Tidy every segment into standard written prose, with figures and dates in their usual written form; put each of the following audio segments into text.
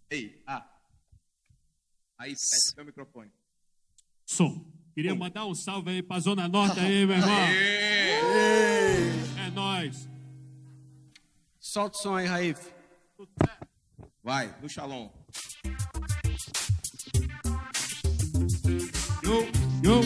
Ei, aí, pede o microfone. Som. Queria mandar um salve aí pra Zona Norte aí, meu irmão. É nóis. Solta o som aí, Raif. Vai, do Shalom. Yo.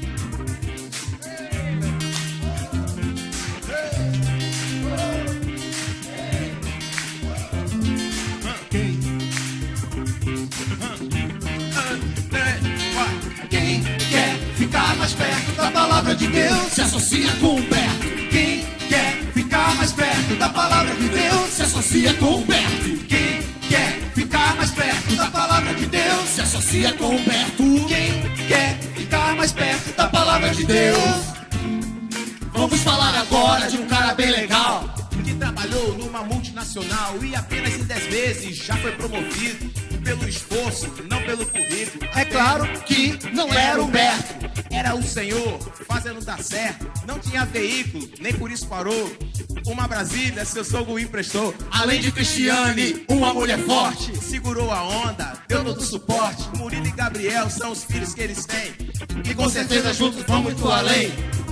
Quem quer ficar mais perto da palavra de Deus se associa com Humberto. Quem quer ficar mais perto da palavra de Deus se associa com Humberto. Quem quer ficar mais perto da palavra de Deus se associa com Humberto. Quem quer ficar mais perto da palavra de Deus. Vamos falar agora de um cara bem legal Que trabalhou numa multinacional e apenas em 10 vezes já foi promovido. Pelo esforço, não pelo currículo. É claro que não era Humberto. Era o Senhor fazendo dar certo. Não tinha veículo, nem por isso parou. Uma Brasília, seu sogro emprestou. Além de Cristiane, uma mulher forte, Segurou a onda, deu todo o suporte. Murilo e Gabriel são os filhos que eles têm. e com certeza juntos vão muito além.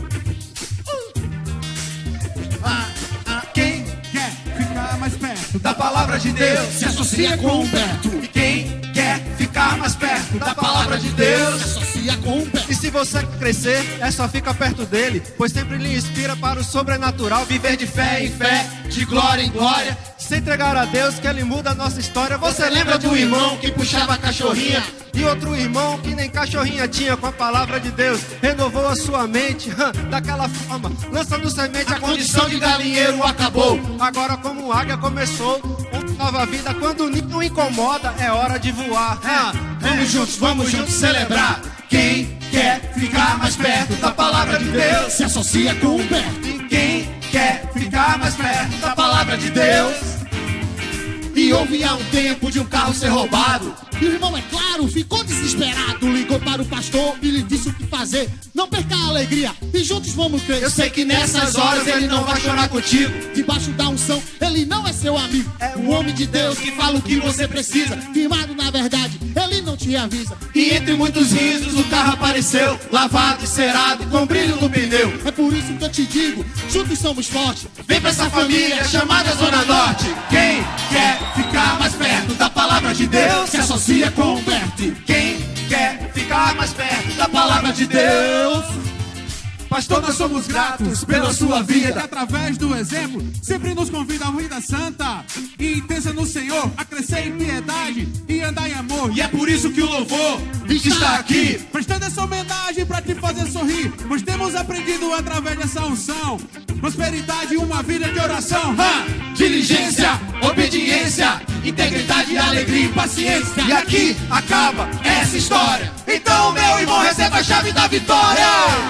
Quem Quer ficar mais perto da palavra de Deus se associa com Humberto. E quem quer ficar mais perto da palavra de Deus se associa com Humberto. E se você crescer, é só ficar perto dele, pois sempre lhe inspira para o sobrenatural. Viver de fé em fé, de glória em glória. Se entregar a Deus, que ele muda a nossa história. Você lembra do irmão que puxava a cachorrinha? E outro irmão que nem cachorrinha tinha, com a palavra de Deus renovou a sua mente, daquela forma, lançando semente. A condição de galinheiro acabou. Agora como águia começou uma nova vida. Quando o ninho incomoda, é hora de voar. Vamos juntos celebrar. Quem quer ficar mais perto da palavra de Deus se associa com Humberto. E quem quer ficar mais perto da palavra de Deus. E houve há um tempo de um carro ser roubado. E o irmão, é claro, ficou desesperado. Ligou para o pastor e lhe disse o que fazer. Não perca a alegria e juntos vamos crer. Eu sei que nessas horas ele não vai chorar contigo. Debaixo da unção, ele não é seu amigo. É um homem de Deus Que fala o que você precisa. firmado na verdade, ele não te avisa. E entre muitos risos o carro apareceu, lavado e cerado, com brilho no pneu. É por isso que eu te digo, juntos somos fortes. Vem pra essa família chamada Zona Norte. Quem quer ficar mais perto da palavra de Deus se associa com Humberto. Quem quer ficar mais perto da palavra de Deus. Pastor, nós somos gratos pela sua vida. Que através do exemplo sempre nos convida a vida santa e intensa no Senhor, a crescer em piedade e andar em amor. E é por isso que o louvor está aqui, prestando essa homenagem pra te fazer sorrir, pois temos aprendido através dessa unção prosperidade e uma vida de oração. Diligência, obediência, integridade, alegria e paciência. E aqui acaba essa história. Então, meu irmão, receba a chave da vitória.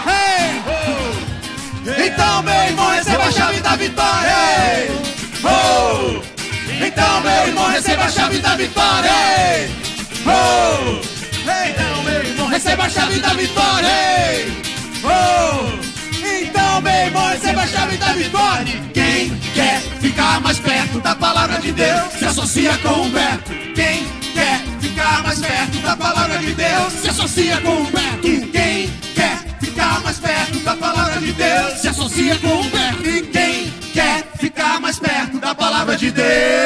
Então, meu irmão, receba a chave da vitória. Então, meu irmão, receba a chave da vitória. Então, meu irmão, receba a chave da vitória. Então, meu irmão, receba a chave da vitória. Quem quer ficar mais perto da palavra de Deus se associa com Humberto. Quem quer ficar mais perto da palavra de Deus se associa com Humberto. Quem quer ficar mais perto da palavra de Deus se associa com Humberto. E quem quer ficar mais perto da palavra de Deus